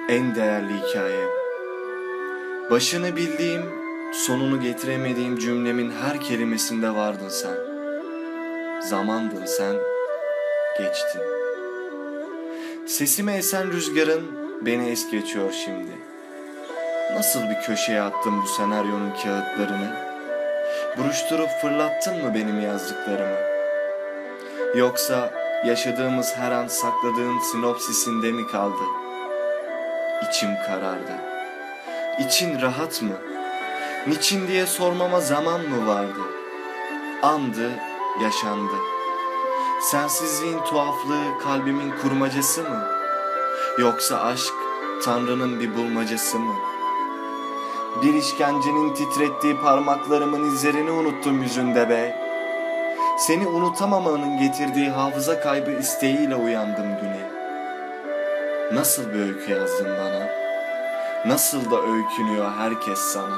En değerli hikayem. Başını bildiğim, sonunu getiremediğim cümlemin her kelimesinde vardın sen. Zamandın sen, geçtin. Sesime esen rüzgarın beni es geçiyor şimdi. Nasıl bir köşeye attın bu senaryonun kağıtlarını? Buruşturup fırlattın mı benim yazdıklarımı? Yoksa yaşadığımız her an sakladığın sinopsisinde mi kaldı? İçim karardı. İçin rahat mı? Niçin diye sormama zaman mı vardı? Andı, yaşandı. Sensizliğin tuhaflığı kalbimin kurmacası mı? Yoksa aşk Tanrı'nın bir bulmacası mı? Bir işkencenin titrettiği parmaklarımın izlerini unuttum yüzünde be. Seni unutamamanın getirdiği hafıza kaybı isteğiyle uyandım güne. Nasıl bir öykü yazdın bana? Nasıl da öykünüyor herkes sana?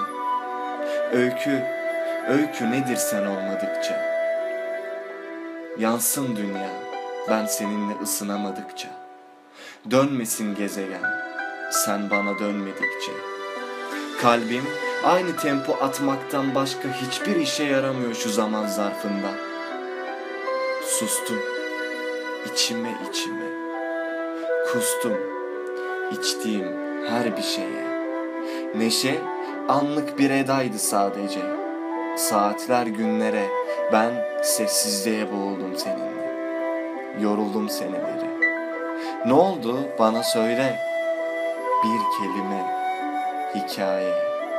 Öykü nedir sen olmadıkça? Yansın dünya, ben seninle ısınamadıkça. Dönmesin gezegen, sen bana dönmedikçe. Kalbim aynı tempo atmaktan başka hiçbir işe yaramıyor şu zaman zarfında. Sustum, içime. Kustum, içtiğim her bir şeye. Neşe anlık bir edaydı sadece. Saatler günlere, ben sessizliğe boğuldum seninle. Yoruldum seneleri. Ne oldu bana söyle. Bir kelime, hikaye.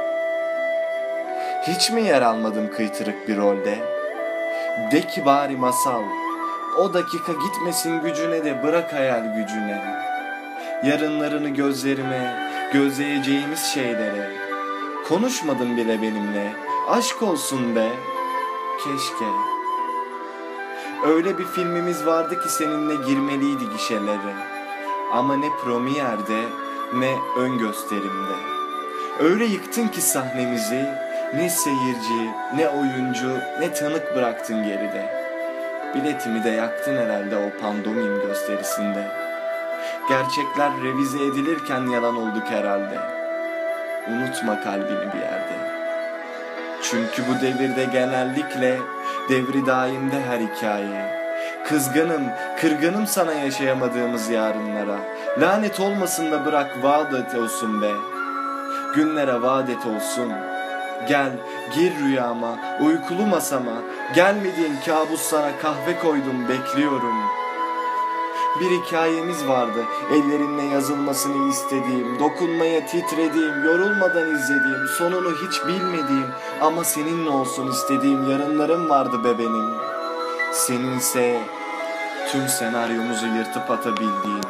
Hiç mi yer almadım kıytırık bir rolde? De ki bari masal. O dakika gitmesin gücüne de bırak hayal gücüne. Yarınlarını gözlerime, gözleyeceğimiz şeylere. Konuşmadın bile benimle, aşk olsun be. Keşke. Öyle bir filmimiz vardı ki seninle girmeliydi gişelere. Ama ne premierde ne ön gösterimde. Öyle yıktın ki sahnemizi, ne seyirci, ne oyuncu, ne tanık bıraktın geride. Biletimi de yaktın herhalde o pandomim gösterisinde. Gerçekler revize edilirken yalan olduk herhalde. Unutma kalbini bir yerde. Çünkü bu devirde genellikle devri daimde her hikaye. Kırgınım sana yaşayamadığımız yarınlara. Lanet olmasın da bırak vaat et olsun be. Günlere vaat et olsun. Gel, gir rüyama, uykulu masama. Gelmediğin kabuslara kahve koydum, bekliyorum. Bir hikayemiz vardı, ellerinle yazılmasını istediğim, dokunmaya titrediğim, yorulmadan izlediğim, sonunu hiç bilmediğim ama seninle olsun istediğim yarınlarım vardı be benim. Seninse tüm senaryomuzu yırtıp atabildiğin.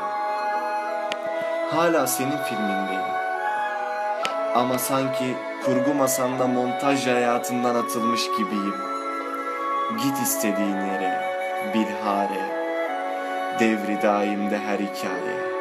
Hala senin filmindeyim. Ama sanki kurgu masanda montaj hayatından atılmış gibiyim. Git istediğin yere, bilhare, devri daimde her hikaye.